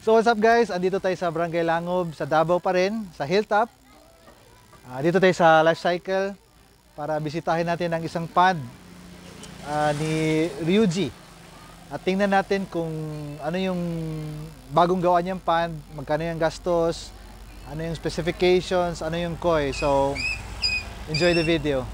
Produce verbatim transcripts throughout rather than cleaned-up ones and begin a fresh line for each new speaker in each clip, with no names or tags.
So what's up guys, andito tayo sa Barangay Langob, sa Davao pa rin, sa Hilltop. Uh, dito tayo sa Life Cycle para bisitahin natin ang isang pond uh, ni Ryuji. At tingnan natin kung ano yung bagong gawa niyang pond, magkano yung gastos, ano yung specifications, ano yung koi. So enjoy the video.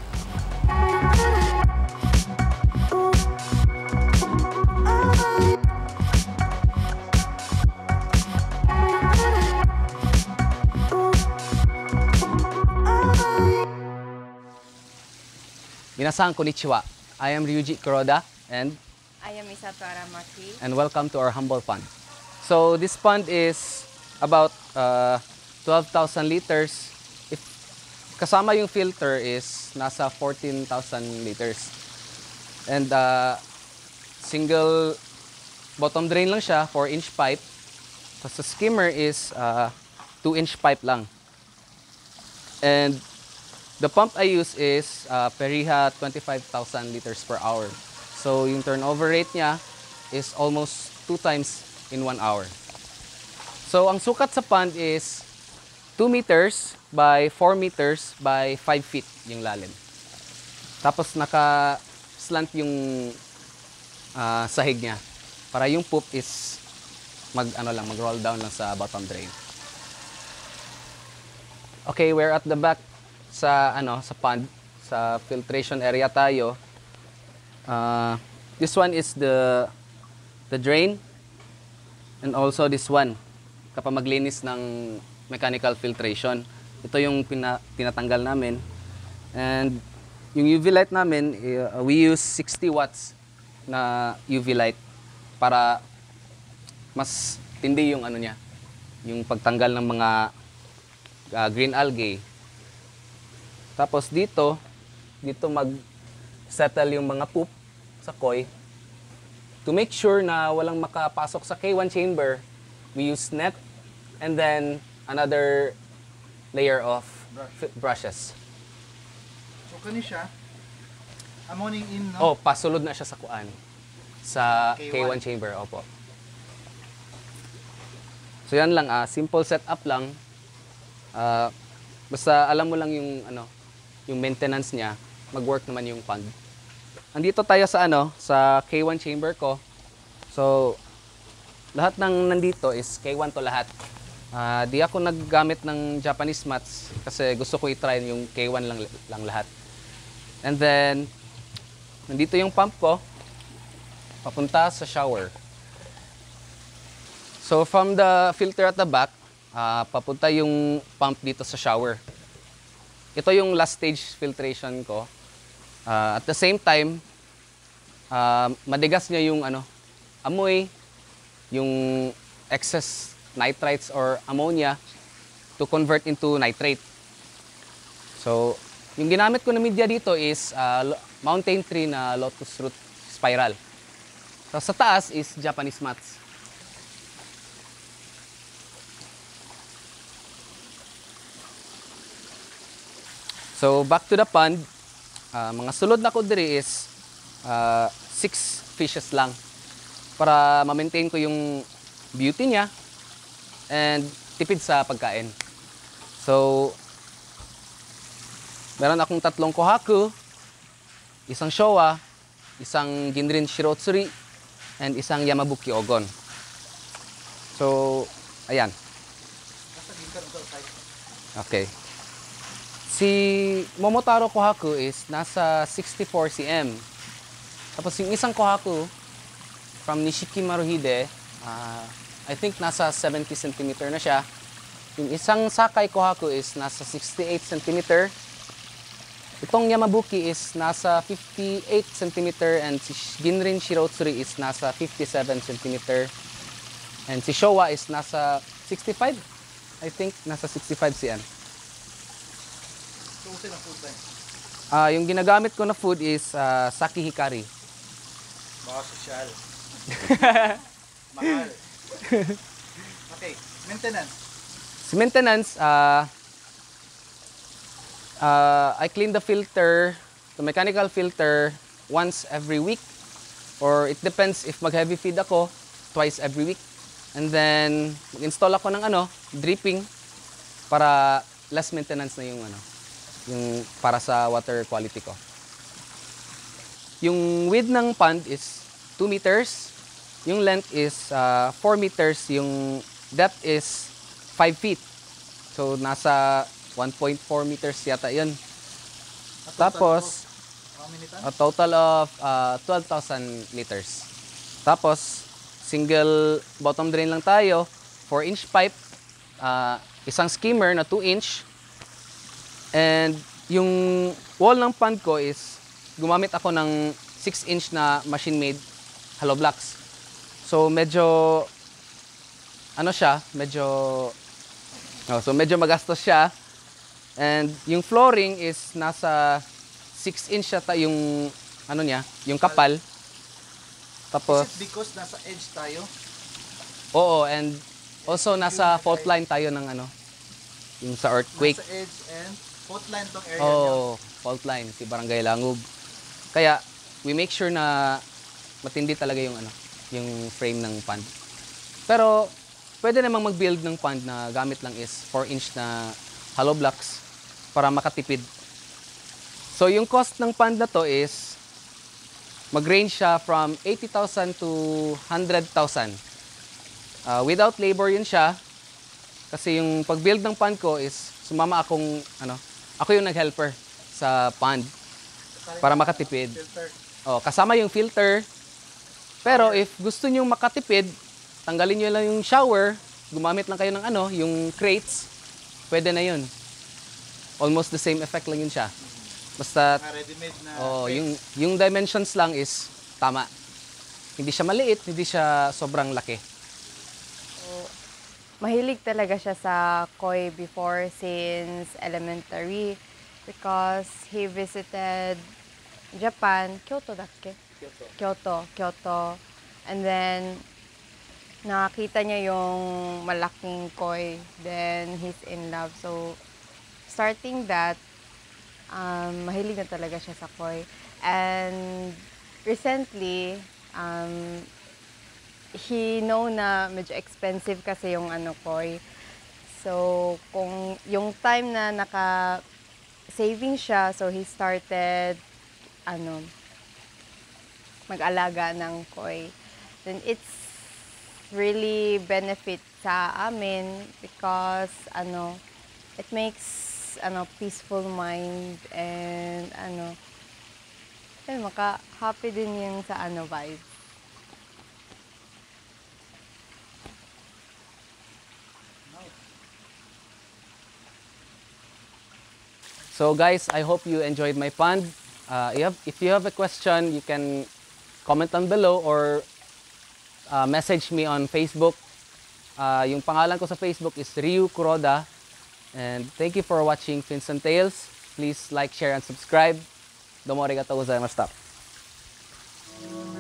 Minasan konnichiwa. I am Ryuji Kuroda and
I am Misato Aramaki.
and welcome to our humble pond. So this pond is about uh, twelve thousand liters. If kasama yung filter is nasa fourteen thousand liters. And uh, single bottom drain lang siya, four inch pipe. Tapos the skimmer is uh, two inch pipe lang. And the pump I use is uh, Periha twenty-five thousand liters per hour. So yung turnover rate niya is almost two times in one hour. So ang sukat sa pond is two meters by four meters by five feet yung lalim. Tapos naka-slant yung uh, sahig niya para yung poop is mag ano lang mag-roll down lang sa bottom drain. Okay, we're at the back sa ano sa pond, sa filtration area tayo. Uh, this one is the the drain, and also this one kapag maglinis ng mechanical filtration. Ito yung pina, tinatanggal namin. And yung U V light namin, uh, we use sixty watts na U V light para mas tindi yung ano niya, yung pagtanggal ng mga uh, green algae. Tapos dito, dito mag-settle yung mga poop sa koi. To make sure na walang makapasok sa K one chamber, we use net and then another layer of
Brush.
brushes.
So kani siya, amoning in, no?
Oh, pasulod na siya sa kuan. Sa
K
K
one.
one chamber, opo. So yan lang, ah, simple setup lang. Ah, basta alam mo lang yung ano, yung maintenance niya, mag-work naman yung pond. Andito tayo sa ano, sa K one chamber ko. So, lahat ng nandito is K one to lahat. Uh, di ako naggamit ng Japanese mats kasi gusto ko i-try yung K one lang, lang lahat. And then, nandito yung pump ko, papunta sa shower. So, from the filter at the back, uh, papunta yung pump dito sa shower. Ito yung last stage filtration ko. Uh, at the same time, uh, madigas niya yung ano, amoy, yung excess nitrites or ammonia to convert into nitrate. So, yung ginamit ko na media dito is uh, mountain tree na lotus root spiral. So, sa taas is Japanese mats. So, back to the pond, uh, mga sulod na ko diri is uh, six fishes lang para ma-maintain ko yung beauty niya and tipid sa pagkain. So, meron akong tatlong kohaku, isang showa, isang Ginrin Shirotsuri, and isang Yamabuki Ogon. So, ayan. Okay. Si Momotaro Kohaku is nasa sixty-four centimeters. Tapos yung isang Kohaku from Nishiki Maruhide, uh, I think nasa seventy centimeters na siya. Yung isang Sakai Kohaku is nasa sixty-eight centimeters. Itong Yamabuki is nasa fifty-eight centimeters and si Ginrin Shirotsuri is nasa fifty-seven centimeters. And si Showa is nasa sixty-five. I think nasa sixty-five centimeters.
So, food time.
Ah, yung ginagamit ko na food is uh, Saki Hikari.
Baka sosyal. Mahal. Okay, maintenance.
Si maintenance, uh, uh, I clean the filter, the mechanical filter, once every week. Or it depends if mag-heavy feed ako, twice every week. And then, mag-install ako ng ano, dripping para less maintenance na yung ano, yung para sa water quality ko. Yung width ng pond is two meters. Yung length is uh, four meters. Yung depth is five feet. So, nasa one point four meters yata yun. Tapos,
How many tons?
a total of uh, twelve thousand liters. Tapos, single bottom drain lang tayo, four inch pipe, uh, isang skimmer na two inch. And yung wall ng pond ko is, gumamit ako ng six inch na machine-made hollow blocks. So, medyo, ano siya, medyo, oh, so medyo magastos siya. And yung flooring is nasa six inch yata yung, ano niya, yung kapal. Tapos,
Is it because nasa edge tayo?
oo, and also nasa fault line tayo ng ano, yung sa earthquake.
Nasa edge and fault line tong area niyo.
Oh, fault line, si Barangay Langub. Kaya, we make sure na matindi talaga yung ano, yung frame ng pond. Pero, pwede namang mag-build ng pond na gamit lang is four inch na hollow blocks para makatipid. So, yung cost ng pond na to is mag-range siya from eighty thousand to one hundred thousand. Uh, without labor yun siya. Kasi yung pag-build ng pond ko is sumama akong, ano, ako yung nag-helper sa pond para makatipid.
Filter.
Oh, kasama yung filter. Pero if gusto niyo makatipid, tanggalin niyo lang yung shower, gumamit lang kayo ng ano, yung crates, pwede na yun. Almost the same effect lang yun siya. Basta,
Ah, ready-made na.
oh,
crates.
yung, yung dimensions lang is tama. Hindi siya maliit, hindi siya sobrang laki.
Mahilig talaga siya sa koi before since elementary because he visited Japan, Kyoto dakke?
Kyoto.
Kyoto, Kyoto. And then, nakakita niya yung malaking koi. Then, he's in love. So, starting that, um, mahilig na talaga siya sa koi. And recently, um, he know na medyo expensive kasi yung ano koi. So, kung yung time na naka-saving siya, so he started, ano, mag-alaga ng koi. Then it's really benefit sa amin because ano, it makes ano peaceful mind and ano, yun, maka-happy din yung sa ano vibe.
So guys, I hope you enjoyed my pond. Uh, you have, if you have a question, you can comment down below or uh, message me on Facebook. Uh, yung pangalan ko sa Facebook is Ryu Kuroda. And thank you for watching Fins and Tales. Please like, share, and subscribe. Domo arigatou gozaimashita.